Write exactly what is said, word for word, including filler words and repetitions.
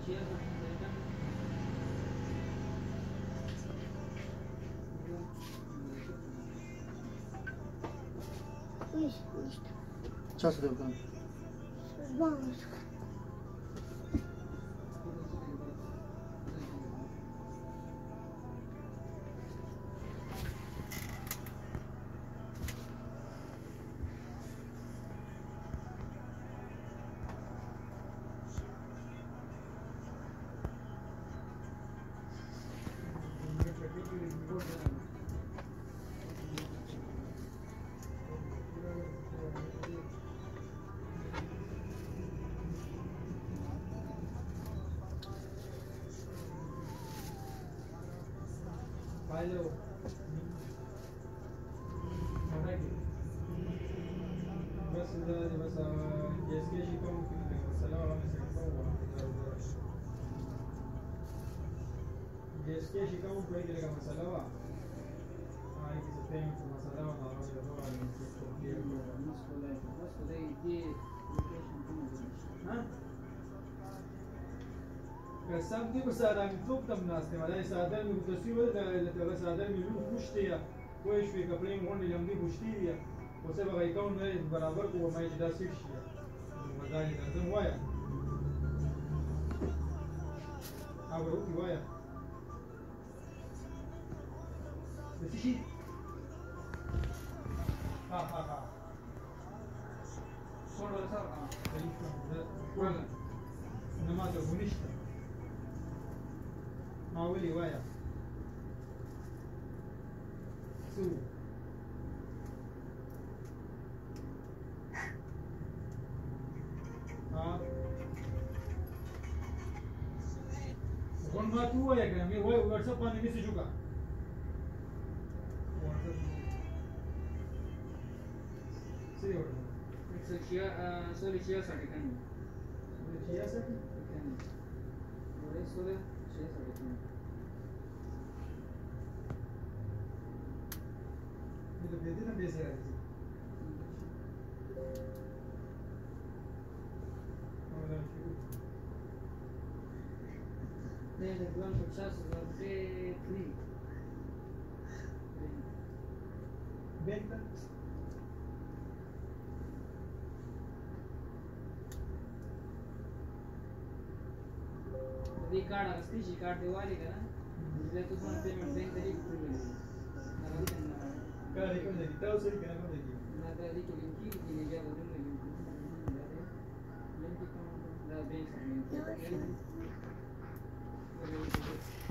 Ce să te ducăm? Să-ți bănesc. Hello. بس ده بس جسكي كم في السلام عليكم جسكي كم في كده مسألة هاي كده في مسألة وأنا أقول له على مسألة مسألة دي ها قسم دي بس أنا مطلوب تم ناس تما ده سادر من تسويه ده ده سادر من لون مشتيا وإيش في كبرين هون اللي عندي مشتيا وسبب يكون برابر هو ما يجدا سيشيا ومداني لازم ويا أو روكي ويا بس شيء ها ها ها صور ولا صار آه ولا إنما تقوليشتا ما ولي ويا سو ها कौन बात हुआ है क्या मैं वो व्हाट्सएप पाने में से चुका सही हो रहा है सो चिया सॉरी चिया साठी kan चिया साठी kan boleh sudah चिया साठी kan ये तो बेटे ना बेच रहा है Desde el blanco chazo de tri. Venta. The card असती जी card दिवाली का ना जिसमें तो तुम्हारा पेमेंट बैंक तरीके से मिलेगी क्या लिखो देखी तो सही क्या लिखो देखी ना तो लिखो लिंकी की नहीं जाओ तो नहीं लिंकी लिंकी का ना बैंक से लिंकी